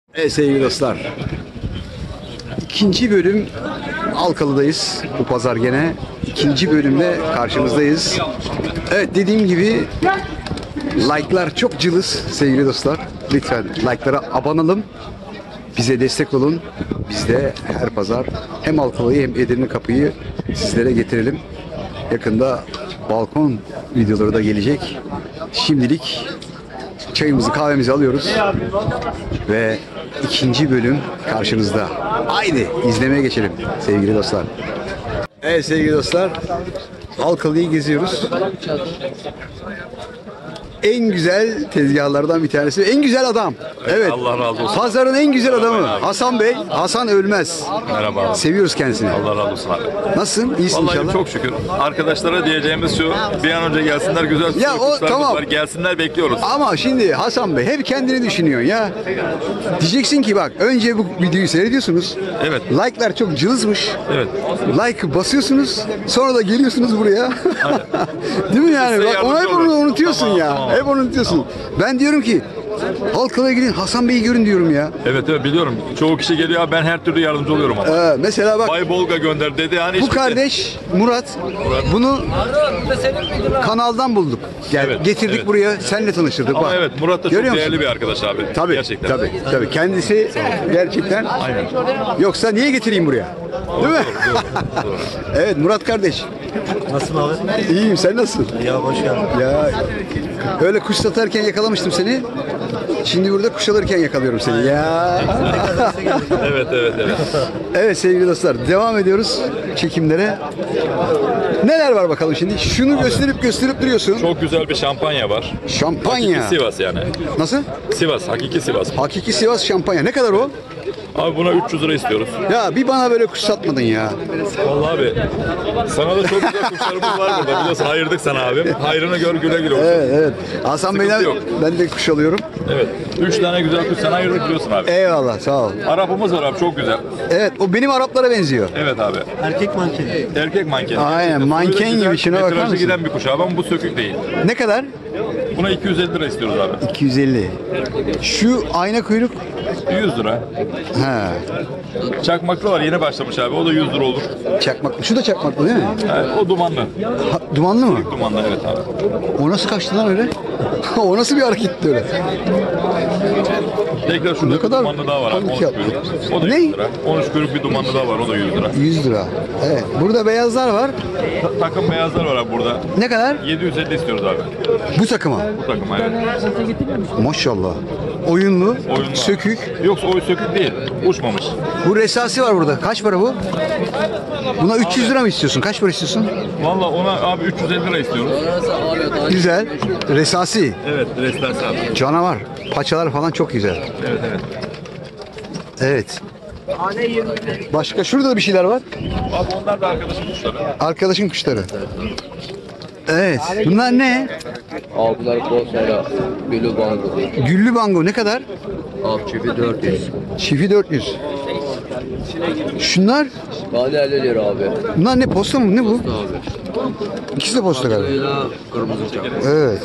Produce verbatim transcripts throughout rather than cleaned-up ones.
Evet sevgili dostlar, ikinci bölüm Halkalı'dayız. Bu pazar gene ikinci bölümle karşımızdayız. Evet, dediğim gibi like'lar çok cılız sevgili dostlar. Lütfen like'lara abanalım. Bize destek olun. Biz de her pazar hem Halkalı'yı hem Edirne Kapı'yı sizlere getirelim. Yakında balkon videoları da gelecek. Şimdilik çayımızı kahvemizi alıyoruz ve ikinci bölüm karşınızda. Haydi izlemeye geçelim sevgili dostlar. Evet sevgili dostlar, Halkalı'yı geziyoruz. En güzel tezgahlardan bir tanesi. En güzel adam. Evet. Allah razı olsun. Pazarın en güzel adamı. Hasan Bey. Hasan Ölmez. Merhaba abi. Seviyoruz kendisini. Allah razı olsun abi. Nasılsın? İyisin Vallahi inşallah. çok şükür. Arkadaşlara diyeceğimiz şu, bir an önce gelsinler, güzel Ya o kuşlarımız tamam. var. Gelsinler, bekliyoruz. Ama şimdi Hasan Bey hep kendini düşünüyorsun ya. Diyeceksin ki bak, önce bu videoyu seyrediyorsunuz. Evet. Like'lar çok cılızmış. Evet. Like basıyorsunuz. Sonra da geliyorsunuz buraya. Değil mi yani? Size Bak, onu hep yardımcı onu oluruz. unutuyorsun Tamam, ya. tamam. Hep onu unutuyorsun. Ben diyorum ki Halkalı'ya gidin, Hasan Bey'i görün diyorum ya. Evet evet biliyorum. Çoğu kişi geliyor, ben her türlü yardımcı oluyorum ama. Ee, mesela bak, Bay Bolga gönder dedi hani. bu işte- kardeş Murat, bunu kanaldan bulduk. Gel, Evet, getirdik evet. buraya, senle tanıştırdık. Ama bak. evet, Murat da çok Görüyor değerli musun? bir arkadaş abi. Tabii, Gerçekten. tabii, tabii. Kendisi gerçekten. Aynen. Yoksa niye getireyim buraya? Değil mi? Evet Murat kardeş. Nasılsın abi? İyiyim, sen nasılsın? Ya hoş geldin. Ya öyle kuş satarken yakalamıştım seni. Şimdi burada kuş alırken yakalıyorum seni. Ya. Evet evet evet. Evet sevgili dostlar, devam ediyoruz çekimlere. Neler var bakalım şimdi? Şunu gösterip gösterip duruyorsun. Çok güzel bir şampanya var. Şampanya. Hakiki Sivas yani. Nasıl? Sivas, hakiki Sivas. Hakiki Sivas şampanya. Ne kadar o? Abi buna üç yüz lira istiyoruz. Ya bir bana böyle kuş satmadın ya. Vallahi abi, sana da çok güzel kuşlarımız var burada. Biliyorsun, ayırdık sana abim. Hayrını gör, güle güle olsun. Evet evet. Hasan Sıkıntı Bey'den yok. ben de kuş alıyorum. Evet. Üç tane güzel kuş sana ayırdık biliyorsun abi. Eyvallah, sağ ol. Arapımız var abi, çok güzel. Evet, o benim Araplara benziyor. Evet abi. Erkek manken. Erkek manken. Aynen, Gerçekten manken böyle güzel, gibi, şuna bakar metrajı mısın? giden bir kuş abi ama bu sökük değil. Ne kadar? Buna iki yüz elli lira istiyoruz abi. iki yüz elli. Şu ayna kuyruk. yüz lira. Ha, Çakmaklı var, yeni başlamış abi. O da yüz lira olur. çakmaklı. Şu da çakmaklı değil mi? Yani o dumanlı. Ha, dumanlı mı? Dumanlı evet abi. O nasıl kaçtı lan öyle? O nasıl bir hareketti öyle? Tekrar şurada Ne bir kadar dumanlı daha var abi. pahalı on üç fiyat. kuyruk. O da Ne? yüz lira. on üç kuyruk bir dumanlı daha var. O da yüz lira. yüz lira. Evet. Burada beyazlar var. Ta- takım beyazlar var abi burada. Ne kadar? yedi yüz elli istiyoruz abi. Bu takıma. Bu takım evet. Maşallah. Oyunlu, Oyunlu. sökük. Yoksa o sökük değil. Uçmamış. Bu resasi var burada. Kaç para bu? Buna üç yüz lira mı istiyorsun? Kaç para istiyorsun? Valla ona abi üç yüz elli lira istiyoruz. Güzel. Resasi. Evet, restası abi. Canavar. Paçalar falan çok güzel. Evet evet. Evet. Başka şurada da bir şeyler var. Abi onlar da arkadaşım kuşları. Arkadaşın kuşları. Evet. Bunlar ne? Abiler Bosna'yla Gülü Bango. Güllü bango ne kadar? Abi çipi dört yüz. Çifi dört yüz. Şunlar, Tane elli lira abi. bunlar ne, posta mı? Ne bu? Abi. İkisi de posta galiba. Böyle kırmızı çak. Evet.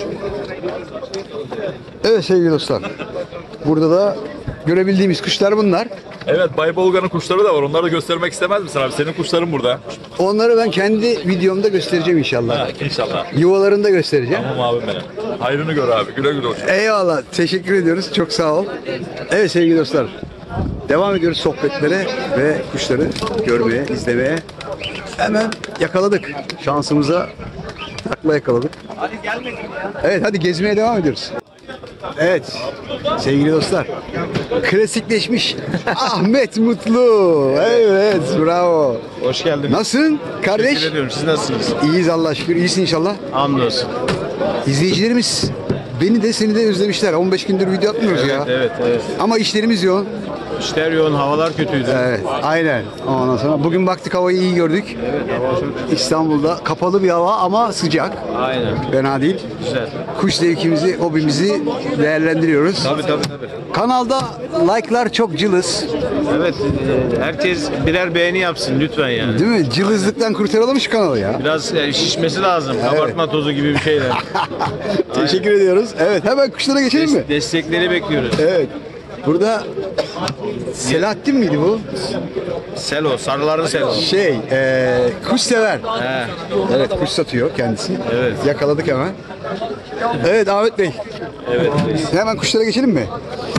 Evet sevgili dostlar. Burada da görebildiğimiz kuşlar bunlar. Evet, Bay Bolga'nın kuşları da var. Onları da göstermek istemez misin abi? Senin kuşların burada. Onları ben kendi videomda göstereceğim inşallah. Ha, inşallah. Yuvalarında göstereceğim. Tamam abim benim. Hayrını gör abi. Güle güle olsun. Eyvallah. Teşekkür ediyoruz. Çok sağ ol. Evet sevgili dostlar. Devam ediyoruz sohbetlere ve kuşları görmeye, izlemeye. Hemen yakaladık. Şansımıza takla yakaladık. Evet hadi gezmeye devam ediyoruz. Evet sevgili dostlar. Klasikleşmiş Ahmet Mutlu. Evet bravo. Hoş geldin. Nasılsın kardeş? Teşekkür ediyorum. Siz nasılsınız? İyiyiz Allah'a şükür. İyisin inşallah. Hamdolsun. İzleyicilerimiz beni de seni de özlemişler. on beş gündür video atmıyoruz ya. Evet, evet. Ama işlerimiz yoğun. İşler yoğun, havalar kötüydü. Evet, aynen. Ondan sonra bugün baktık, havayı iyi gördük. İstanbul'da kapalı bir hava ama sıcak. Aynen. Fena değil. Güzel. Kuş zevkimizi, hobimizi değerlendiriyoruz. Tabii tabii tabii. Kanalda like'lar çok cılız. Evet, e, herkes birer beğeni yapsın lütfen yani. Değil mi? Cılızlıktan kurtaralım şu kanalı ya. Biraz e, şişmesi lazım. Kabartma tozu gibi bir şeyler. Teşekkür ediyoruz. Evet, hemen kuşlara geçelim mi? Destekleri bekliyoruz. Evet. Burada Selahattin miydi bu? Selo, sarıların selo. Şey, eee kuş sever. He. Evet, kuş satıyor kendisi. Evet. Yakaladık hemen. Evet Ahmet Bey. Evet. Hemen kuşlara geçelim mi?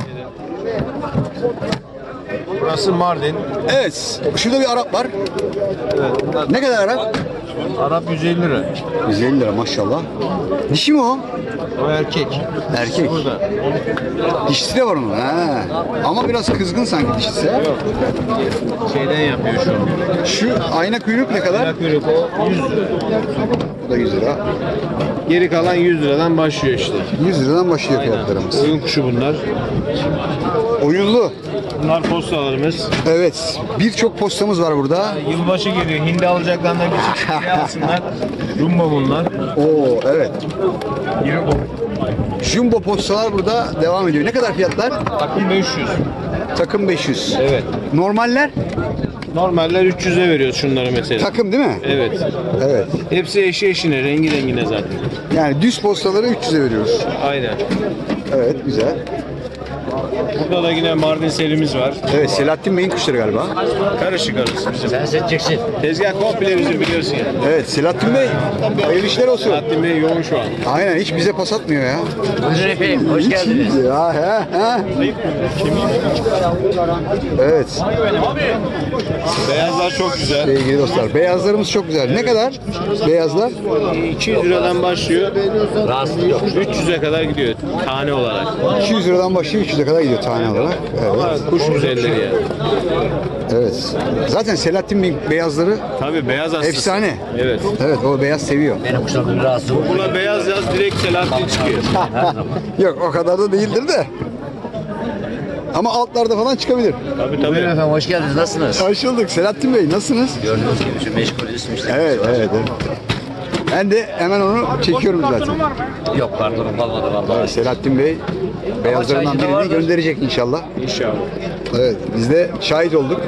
Burası Mardin. Evet. Şurada bir Arap var. Ne kadar Arap? Arap yüz elli lira. yüz elli lira maşallah. Dişi mi o? O erkek. Erkek. Burada. Dişisi de var onun. Ha. Ama biraz kızgın sanki dişisi. Şeyden yapıyor şu an. Şu ayna kuyruk ne kadar? Kuyruk o yüz lira. Bu da yüz lira. Geri kalan yüz liradan başlıyor işte. yüz liradan başlıyor fiyatlarımız. Oyun kuşu bunlar. Oyunlu. Bunlar postalarımız. Evet. Birçok postamız var burada. Yılbaşı geliyor. Hindi alacaklarından küçük hindi alsınlar. Jumbo bunlar. Oo evet. Jumbo. Jumbo postalar burada devam ediyor. Ne kadar fiyatlar? Takım beş yüz. Takım beş yüz. Evet. Normaller Normaller üç yüze veriyoruz şunları mesela. takım değil mi? Evet. Evet. Hepsi eşi eşine, rengi rengine zaten. Yani düz postaları üç yüze veriyoruz. Aynen. Evet güzel. Burada da yine Mardin selimiz var. Evet Selahattin Bey'in kuşları galiba. Karışık arası bizim. Sen seçeceksin. Tezgah komple bizim biliyorsun yani. Evet Selahattin Bey hayırlı işler olsun. Selahattin Bey yoğun şu an. Aynen hiç bize pas atmıyor ya. Buyurun efendim, hoş Hiç geldiniz. Ya, he, he. Evet Beyazlar çok güzel. sevgili dostlar. Beyazlarımız çok güzel. Ne kadar? Beyazlar? iki yüz liradan başlıyor. Rahatsız yok. üç yüze kadar gidiyor tane olarak. iki yüz liradan başlıyor üç yüze kadar gidiyor tane olarak. Evet. Ama kuş güzelleri yani. Evet. Zaten Selahattin Bey beyazları Tabii beyaz hastası. efsane. Evet. Evet o beyaz seviyor. Benim kuşlarım rahatsız oldu. Buna beyaz yaz direkt Selahattin çıkıyor. Yok o kadar da değildir de. Ama altlarda falan çıkabilir. Tabii Buyurun tabii. efendim, hoş geldiniz. Nasılsınız? Hoş bulduk. Selahattin Bey nasılsınız? Gördüğünüz gibi şu meşgulüz işte. Evet, evet, evet. Ben de hemen onu çekiyorum zaten. Yok pardon, kalmadı vallahi. Evet, Selahattin Bey beyazlarından birini gönderecek inşallah. İnşallah. Evet, biz de şahit olduk.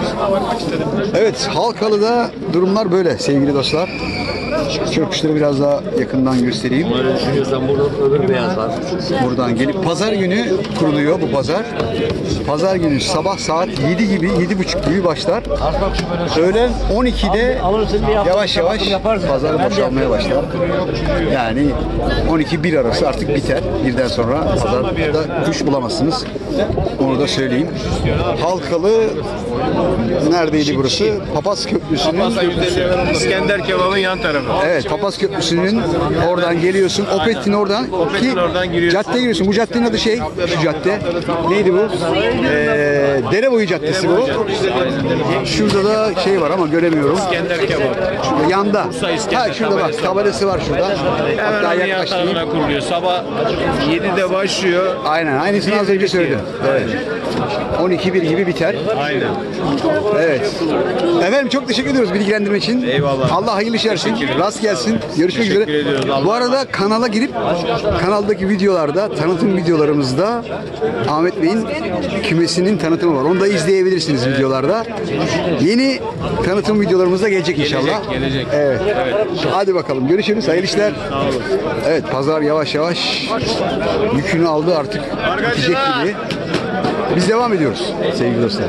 Evet, Halkalı'da durumlar böyle sevgili dostlar. Şöyle kuşları biraz daha yakından göstereyim. Böyle düşünüyorsan burada öbür beyaz var. Buradan gelip pazar günü kuruluyor bu pazar. Pazar günü sabah saat yedi gibi, yedi buçuk gibi başlar. Öğlen on ikide yavaş yavaş pazar boşalmaya başlar. Yani on iki bir arası artık biter. Birden sonra pazarda kuş bulamazsınız. Onu da söyleyeyim. Halkalı neredeydi burası? Papaz Köprüsü'nün İskender kebabın yan tarafı. Evet, Papaz Köprüsü'nün oradan geliyorsun. Opet'in oradan Opet'in ki oradan giriyorsun. caddeye giriyorsun. Bu caddenin adı şey, şu cadde. Neydi bu? Ee, Dereboyu Caddesi bu. Şurada da şey var ama göremiyorum. İskender kebap. Şurada yanda. İskender Ha şurada bak, tabelası. tabelası var şurada. Hemen Hatta onun yan yaklaştırayım. tarafına kuruluyor. Sabah yedide başlıyor. Aynen, aynısını az önce söyledim. Evet. on iki bir gibi biter. Aynen. Evet. Efendim çok teşekkür ediyoruz bilgilendirme için. Eyvallah. Allah hayırlı işler versin. Teşekkür ederiz. Rast gelsin. Görüşmek Teşekkür üzere. ediyoruz. Allah Bu arada kanala girip kanaldaki videolarda, tanıtım videolarımızda Ahmet Bey'in kümesinin tanıtımı var. Onu da izleyebilirsiniz videolarda. Yeni tanıtım videolarımız da gelecek inşallah. gelecek. Evet. Hadi bakalım. Görüşürüz. Hayırlı işler. Evet, pazar yavaş yavaş yükünü aldı artık. Bitecek gibi. Biz devam ediyoruz sevgili dostlar.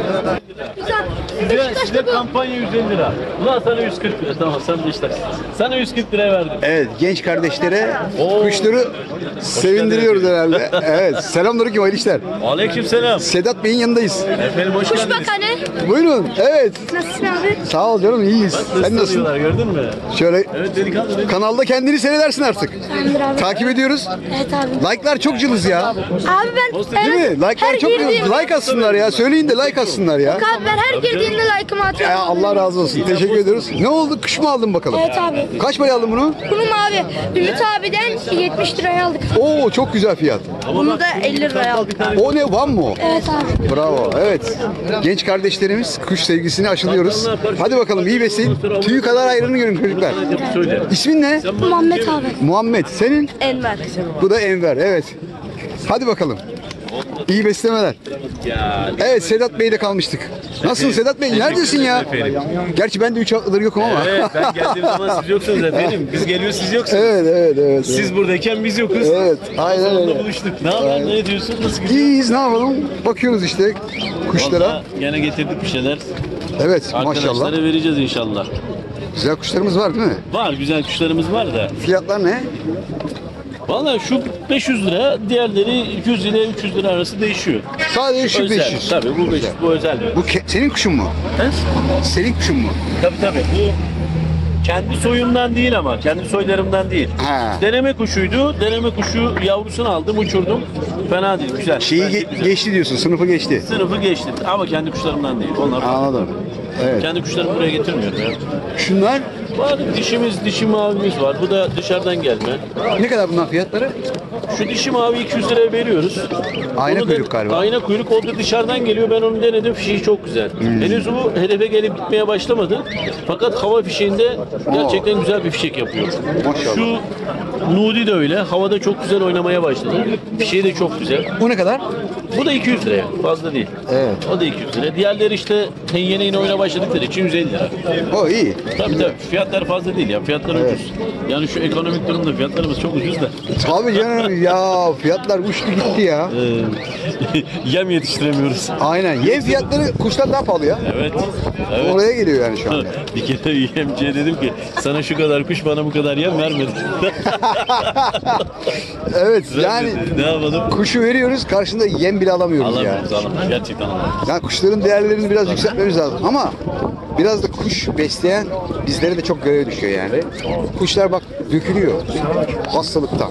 Size kampanya yüz elli lira. Ulan sana yüz kırk lira. Tamam sen de işte. Sana yüz kırk liraya verdim. Evet, genç kardeşlere kuşları sevindiriyoruz herhalde. Evet, selamünaleyküm, hayırlı işler. Aleyküm selam. Sedat Bey'in yanındayız. Efendim hoş Kuş geldiniz. bakanı. Buyurun, evet. Nasılsın abi? Sağ ol canım, iyiyiz. Sen nasılsın? Tanıyorlar, gördün mü? Şöyle Evet delikanlı dedi. kanalda kendini seyredersin artık. Tamamdır abi. Takip ediyoruz. Evet abi. Like'lar çok cılız ya. Abi ben Değil mi? her Like'lar çok cılız. girdiğimde- Like atsınlar ya. Söyleyin de like atsınlar ya. Abi ben her girdiğimde like'ımı atıyorum. Ya Allah razı olsun. Teşekkür ediyoruz. Ne oldu? Kuş mu aldın bakalım? Evet abi. Kaç paraya aldın bunu? Bunun abi Ümit abiden yetmiş liraya aldık. Oo, çok güzel fiyat. Bunu da elli liraya aldık. O ne? Van mı o? Evet abi. Bravo. Evet. Genç kardeşlerimiz kuş sevgisini aşılıyoruz. Hadi bakalım iyi besleyin. Tüyü kadar ayrını görün çocuklar. Söyle. İsmin ne? Muhammed abi. Muhammed. Senin? Enver. Bu da Enver. Evet. Hadi bakalım. İyi beslemeler. Evet, Sedat Bey'de kalmıştık. Nasılsın Sedat Bey? Neredesin ya? Gerçi ben de üç haftadır yokum ama. Evet, ben geldiğim zaman siz yoksunuz efendim. Biz geliyoruz, siz yoksunuz. Evet, evet, evet. Siz buradayken biz yokuz. Evet, aynen Sonunda öyle. buluştuk. Ne haber, ne ediyorsun, nasıl gidiyor? İyiyiz, ne yapalım? Bakıyoruz işte kuşlara. Vallahi gene getirdik bir şeyler. Evet, maşallah. Arkadaşlara vereceğiz inşallah. Güzel kuşlarımız var değil mi? Var, güzel kuşlarımız var da. Fiyatlar ne? Vallahi şu beş yüz lira, diğerleri iki yüz ile üç yüz lira arası değişiyor. Sadece şu Özel. beş yüz. Tabii bu beş yüz, bu özel. Bu ke- senin kuşun mu? He? Senin kuşun mu? Tabii tabii. Bu kendi soyumdan değil ama, kendi soylarımdan değil. Ha. Deneme kuşuydu. Deneme kuşu yavrusunu aldım, uçurdum. Fena değil, güzel. Şeyi Bence ge- güzel. geçti diyorsun, sınıfı geçti. Sınıfı geçti ama kendi kuşlarımdan değil. Onlar Anladım. Evet. kendi kuşlarımı buraya getirmiyorum ya. Şunlar Var dişimiz, dişi mavimiz var. Bu da dışarıdan gelme. ne kadar bunlar fiyatları? Şu dişi mavi iki yüz liraya veriyoruz. Ayna Onu da- kuyruk galiba. Ayna kuyruk oldu, dışarıdan geliyor. Ben onu denedim. Fişeği çok güzel. Hmm. Henüz bu hedefe gelip gitmeye başlamadı. Fakat hava fişeğinde gerçekten güzel bir fişek yapıyor. Maşallah. Şu Nudi de öyle. Havada çok güzel oynamaya başladı. Fişeği de çok güzel. Bu ne kadar? Bu da iki yüz liraya. Fazla değil. Evet. O da iki yüz lira. Diğerleri işte yeni yeni oyuna başladıkları için yüz elli lira. O iyi. Tabii tabii. Fiyatlar fazla değil ya. Fiyatlar ucuz. Yani şu ekonomik durumda fiyatlarımız çok ucuz da. Tabii canım ya, fiyatlar uçtu gitti ya. Ee, yem yetiştiremiyoruz. Aynen. Yem fiyatları kuşlar daha pahalı ya. Evet. Evet. Oraya geliyor yani şu anda. Bir kere yemciye dedim ki sana şu kadar kuş bana bu kadar yem vermedi. Evet yani ne yapalım? kuşu veriyoruz, karşında yem bile alamıyoruz ya. Alamıyoruz alamıyoruz. Gerçekten alamıyoruz. Yani kuşların değerlerini biraz yükseltmemiz lazım ama biraz da kuş besleyen bizlere de çok görev düşüyor yani. Kuşlar bak dökülüyor hastalıktan.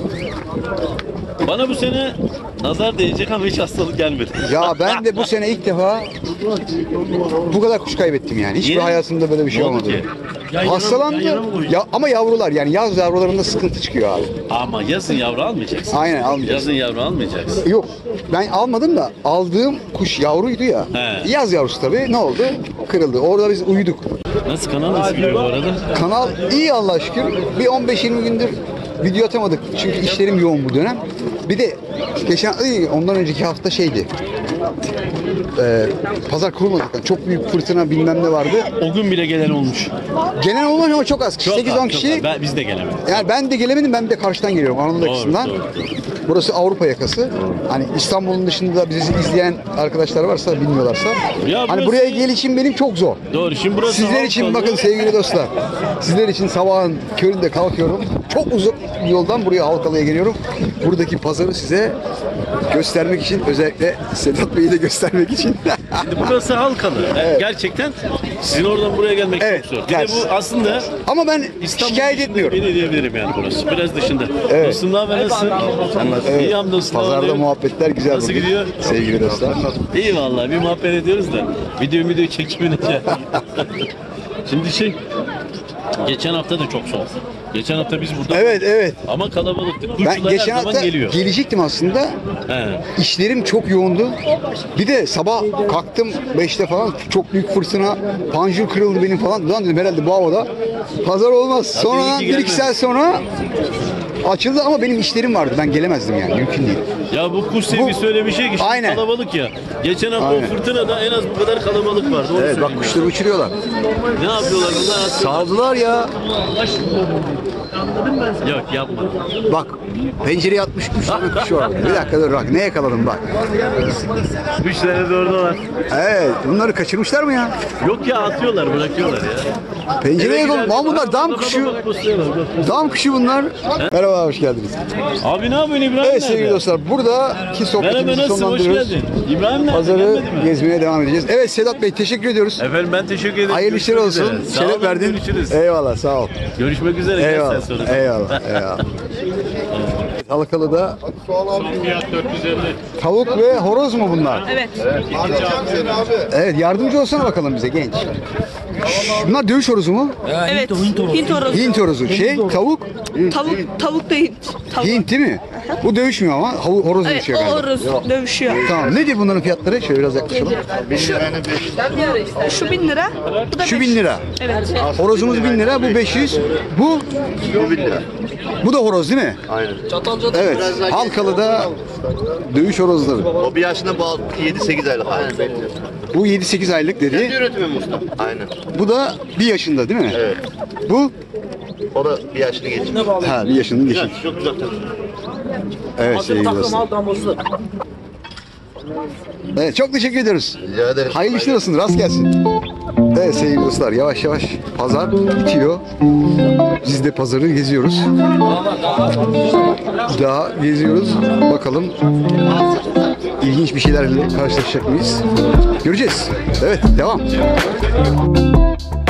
Bana bu sene nazar değecek ama hiç hastalık gelmedi. Ya ben de bu sene ilk defa bu kadar kuş kaybettim yani. Hiçbir Niye? hayatımda böyle bir şey Ne oldu olmadı. ki? Yan yana- Hastalandı. yan yana mı koydun? Ya, ama yavrular yani yaz yavrularında sıkıntı çıkıyor abi. Ama yazın yavru almayacaksın. Aynen almayacağız. Yazın yavru almayacaksın. Yok ben almadım da aldığım kuş yavruydu ya. He. Yaz yavrusu tabii. Ne oldu? Kırıldı. Orada biz uyuduk. Nasıl kanal nasıl gidiyor bu arada? Kanal iyi Allah'a şükür. Bir on beş yirmi gündür video atamadık. Çünkü işlerim yoğun bu dönem. Bir de geçen ay, ondan önceki hafta şeydi. Ee, pazar kurulmadıktan çok büyük fırtına bilmem ne vardı. O gün bile gelen olmuş. Gelen olmuş ama çok az. Çok sekiz on az, çok kişi. az. Ben, biz de gelemedik. Yani ben de gelemedim. Ben de karşıdan geliyorum. Anadolu Doğru, yakasından. doğru, doğru. Burası Avrupa yakası. Hani İstanbul'un dışında bizi izleyen arkadaşlar varsa bilmiyorlarsa. Ya hani burası- buraya gelişim benim çok zor. Doğru. Şimdi burası Sizler için Avrupalı. bakın sevgili dostlar. Sizler için sabahın köründe kalkıyorum. Çok uzun yoldan buraya Halkalı'ya geliyorum. Buradaki pazarı size göstermek için, özellikle Sedat Bey'i de göstermek için. Burası Halkalı. Evet. Gerçekten sizin oradan buraya gelmek Evet, çok zor. Bir ters. de bu aslında Ama ben İstanbul şikayet dışında etmiyorum. biri diyebilirim yani burası. Biraz dışında. Evet. Dostum ne haber, nasılsın? Evet. İyi hamdolsun. ne Pazarda oluyor? muhabbetler güzel Nasıl bugün. gidiyor? Sevgili dostlar. İyi vallahi bir muhabbet ediyoruz da. Video video çekimine Şimdi şey, geçen hafta da çok soğuk. Geçen hafta biz burada Evet evet. ama kalabalıktık. Ben Kuşçular geçen her zaman hafta geliyor. gelecektim aslında. He. İşlerim çok yoğundu. Bir de sabah kalktım beşte falan, çok büyük fırtına, panjur kırıldı benim falan. Ulan dedim herhalde bu havada pazar olmaz. Sonra iyi ki bir iki gelmedin. saat sonra açıldı ama benim işlerim vardı. Ben gelemezdim yani, mümkün değil. Ya bu kuş sevgisi öyle bir şey ki şimdi Aynen. kalabalık ya. Geçen hafta Aynen. o fırtınada en az bu kadar kalabalık vardı. Onu Evet bak söyleyeyim kuşları uçuruyorlar. ya. Ne yapıyorlar bunlar? Saldılar ya. Yok yapma. Bak pencereye atmış üç tane kuş var. Bir dakika dur bak, ne yakaladım bak. Üç tane de orada var. Evet, bunları kaçırmışlar mı ya? Yok ya, atıyorlar, bırakıyorlar ya. Pencereye Eve yakaladım. gider- Lan bunlar Aa, dam bak, kuşu. bak, bak, basıyorlar, bak. Dam kuşu bunlar. Merhaba, hoş geldiniz. Abi ne yapıyorsun, İbrahim Evet nerede? sevgili dostlar, buradaki Merhaba, sohbetimizi nasılsın, hoş sonlandırıyoruz. geldin. İbrahim nerede? Pazarı Gelmedi mi? gezmeye devam edeceğiz. Evet Sedat Bey, teşekkür ediyoruz. Efendim ben teşekkür ederim. Hayırlı işler Görüşmek olsun. üzere. Sağ Şeref olun, verdin. Görüşürüz. Eyvallah, sağ ol. Görüşmek üzere. Gel Eyvallah. sen sonra. Eyvallah. Eyvallah. Halkalı'da Son fiyat dört yüz elli. tavuk ve horoz mu bunlar? Evet. Evet, yardımcı olsana bakalım bize genç. Bunlar dövüş horozu mu? Evet. Hint horozu. Hint horozu. Şey, tavuk. Tavuk, tavuk da Hint. Tavuk. Hint değil mi? Bu dövüşmüyor ama. hav- Horoz Evet, dövüşüyor o galiba. horoz dövüşüyor. Tamam. Nedir bunların fiyatları? Şöyle biraz yaklaşalım. Şu bin lira. Bu da Şu beş- bin lira. Evet. Horozumuz bin lira. Bu beş yüz. Bu? Bu bin lira. Bu da horoz değil mi? Aynen. Evet. Halkalı'da dövüş horozları. O bir yaşında bu yedi sekiz aylık hali. Bu yedi sekiz aylık Kendi dedi. üretimi Mustafa. Aynen. Bu da bir yaşında değil mi? Evet. Bu? O da bir yaşını geçmiş. Ha, bir yaşında Güzel, geçmiş. çok güzel. Evet sevgili dostlar. Evet çok teşekkür ediyoruz. Rica ederim. Hayırlı işler olsun, rast gelsin. Evet sevgili dostlar, yavaş yavaş pazar bitiyor. Biz de pazarı geziyoruz. Daha geziyoruz. Bakalım ilginç bir şeylerle karşılaşacak mıyız? Göreceğiz. Evet, devam.